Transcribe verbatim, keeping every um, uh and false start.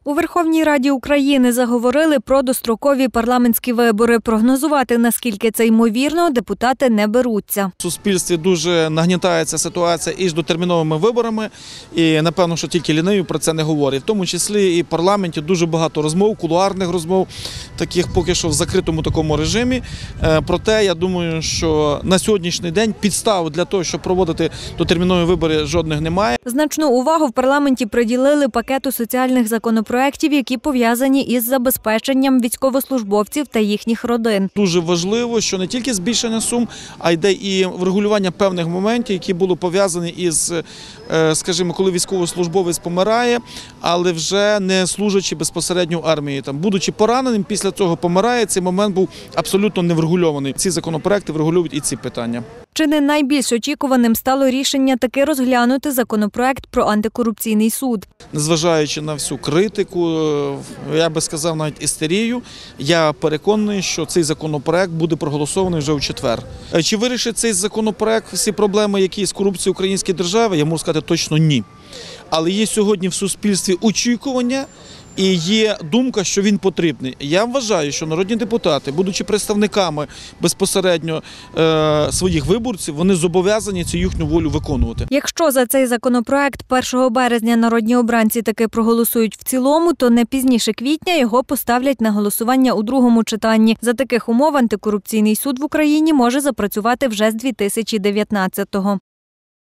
У Верховній Раді України заговорили про дострокові парламентські вибори. Прогнозувати, наскільки це ймовірно, депутати не беруться. В суспільстві дуже нагнітається ситуація із дотерміновими виборами, і напевно, що тільки ліниві про це не говорять. В тому числі і в парламенті дуже багато розмов, кулуарних розмов, таких поки що в закритому такому режимі. Проте, я думаю, що на сьогоднішній день підстав для того, щоб проводити дотермінові вибори, жодних немає. Значну увагу в парламенті приділили пакету соціальних законопроєктів, проєктів, які пов'язані із забезпеченням військовослужбовців та їхніх родин. Дуже важливо, що не тільки збільшення сум, а йде і врегулювання певних моментів, які були пов'язані із, скажімо, коли військовослужбовець помирає, але вже не служачи безпосередньо в армії. Там, будучи пораненим, після цього помирає, цей момент був абсолютно не врегульований. Ці законопроекти врегулюють і ці питання. Чи не найбільш очікуваним стало рішення таки розглянути законопроект про антикорупційний суд? Незважаючи на всю критику, я би сказав навіть істерію, я переконаний, що цей законопроект буде проголосований вже в четвер. Чи вирішить цей законопроект всі проблеми, які з корупцією української держави, я можу сказати точно ні. Але є сьогодні в суспільстві очікування, і є думка, що він потрібний. Я вважаю, що народні депутати, будучи представниками безпосередньо е, своїх виборців, вони зобов'язані цю їхню волю виконувати. Якщо за цей законопроект першого березня народні обранці таки проголосують в цілому, то не пізніше квітня його поставлять на голосування у другому читанні. За таких умов антикорупційний суд в Україні може запрацювати вже з дві тисячі дев'ятнадцятого.